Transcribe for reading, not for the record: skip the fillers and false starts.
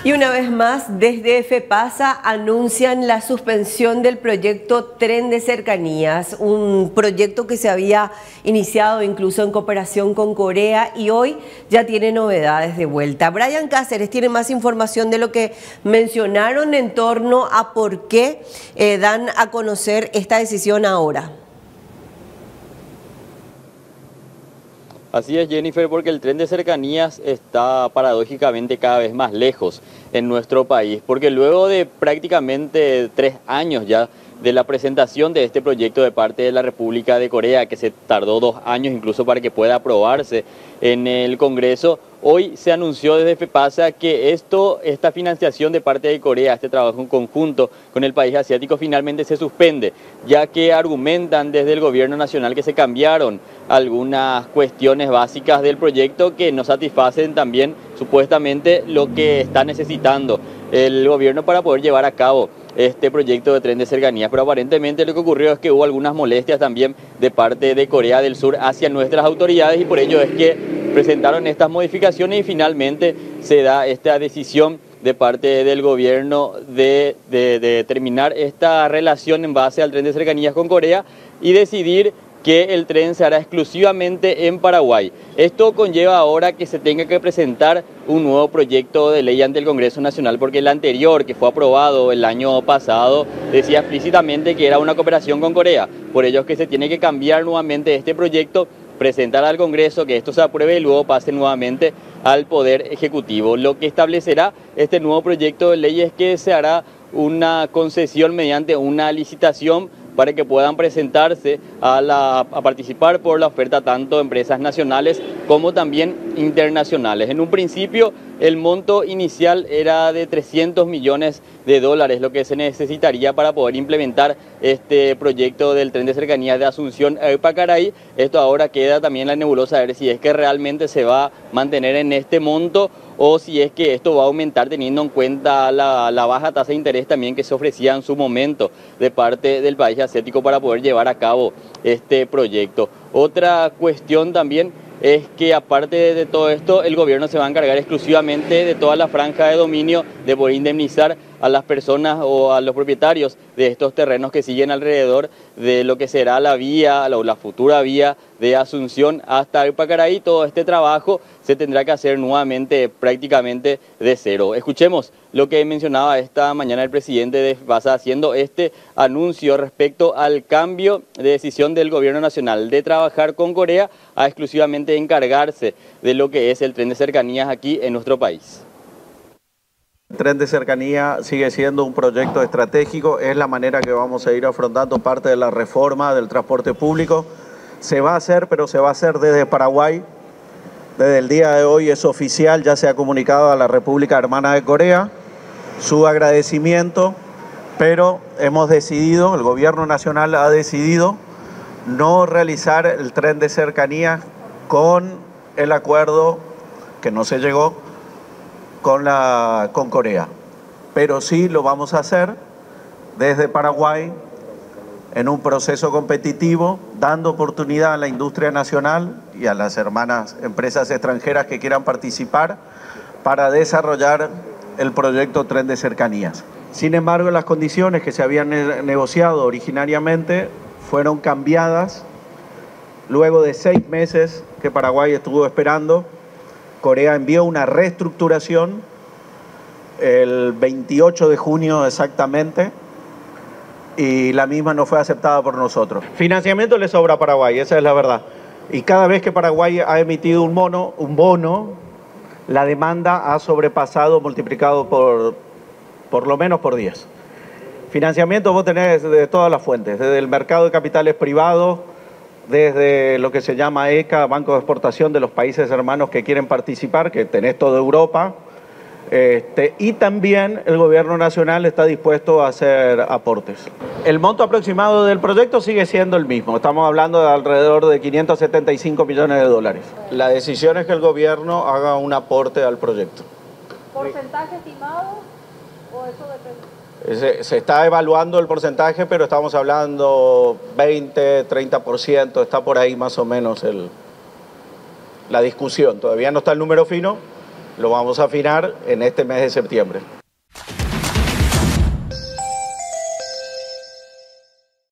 Y una vez más, desde FEPASA anuncian la suspensión del proyecto Tren de Cercanías, un proyecto que se había iniciado incluso en cooperación con Corea y hoy ya tiene novedades de vuelta. Brian Cáceres tiene más información de lo que mencionaron en torno a por qué dan a conocer esta decisión ahora. Así es, Jennifer, porque el tren de cercanías está paradójicamente cada vez más lejos en nuestro país, porque luego de prácticamente 3 años ya de la presentación de este proyecto de parte de la República de Corea, que se tardó 2 años incluso para que pueda aprobarse en el Congreso, hoy se anunció desde FEPASA que esta financiación de parte de Corea, este trabajo en conjunto con el país asiático, finalmente se suspende, ya que argumentan desde el gobierno nacional que se cambiaron algunas cuestiones básicas del proyecto que no satisfacen también supuestamente lo que está necesitando el gobierno para poder llevar a cabo este proyecto de tren de cercanías, pero aparentemente lo que ocurrió es que hubo algunas molestias también de parte de Corea del Sur hacia nuestras autoridades y por ello es que presentaron estas modificaciones y finalmente se da esta decisión de parte del gobierno de terminar esta relación en base al tren de cercanías con Corea y decidir que el tren se hará exclusivamente en Paraguay. Esto conlleva ahora que se tenga que presentar un nuevo proyecto de ley ante el Congreso Nacional, porque el anterior, que fue aprobado el año pasado, decía explícitamente que era una cooperación con Corea. Por ello es que se tiene que cambiar nuevamente este proyecto, presentar al Congreso, que esto se apruebe y luego pase nuevamente al Poder Ejecutivo. Lo que establecerá este nuevo proyecto de ley es que se hará una concesión mediante una licitación para que puedan presentarse a participar por la oferta tanto empresas nacionales como también internacionales. En un principio el monto inicial era de $300 millones, lo que se necesitaría para poder implementar este proyecto del tren de cercanías de Asunción a Pacaraí. Esto ahora queda también la nebulosa de ver si es que realmente se va a mantener en este monto o si es que esto va a aumentar teniendo en cuenta la baja tasa de interés también que se ofrecía en su momento de parte del país asiático para poder llevar a cabo este proyecto. Otra cuestión también es que aparte de todo esto, el gobierno se va a encargar exclusivamente de toda la franja de dominio, de poder indemnizar a las personas o a los propietarios de estos terrenos que siguen alrededor de lo que será la vía o la futura vía de Asunción hasta Pacaraí. Todo este trabajo se tendrá que hacer nuevamente prácticamente de cero. Escuchemos lo que mencionaba esta mañana el presidente de FEPASA haciendo este anuncio respecto al cambio de decisión del gobierno nacional de trabajar con Corea a exclusivamente encargarse de lo que es el tren de cercanías aquí en nuestro país. El tren de cercanía sigue siendo un proyecto estratégico, es la manera que vamos a ir afrontando parte de la reforma del transporte público. Se va a hacer, pero se va a hacer desde Paraguay. Desde el día de hoy es oficial, ya se ha comunicado a la República Hermana de Corea su agradecimiento, pero hemos decidido, el gobierno nacional ha decidido no realizar el tren de cercanía con el acuerdo que no se llegó con Corea, pero sí lo vamos a hacer desde Paraguay en un proceso competitivo, dando oportunidad a la industria nacional y a las hermanas empresas extranjeras que quieran participar para desarrollar el proyecto Tren de Cercanías. Sin embargo, las condiciones que se habían negociado originariamente fueron cambiadas luego de 6 meses que Paraguay estuvo esperando. Corea envió una reestructuración el 28 de junio exactamente y la misma no fue aceptada por nosotros. Financiamiento le sobra a Paraguay, esa es la verdad. Y cada vez que Paraguay ha emitido un bono, la demanda ha sobrepasado, multiplicado por lo menos por 10. Financiamiento vos tenés de todas las fuentes, desde el mercado de capitales privados, desde lo que se llama ECA, Banco de Exportación de los países hermanos que quieren participar, que tenés toda Europa, y también el gobierno nacional está dispuesto a hacer aportes. El monto aproximado del proyecto sigue siendo el mismo, estamos hablando de alrededor de $575 millones. La decisión es que el gobierno haga un aporte al proyecto. ¿Porcentaje estimado o eso depende? Se está evaluando el porcentaje, pero estamos hablando 20, 30%, está por ahí más o menos la discusión. Todavía no está el número fino, lo vamos a afinar en este mes de septiembre.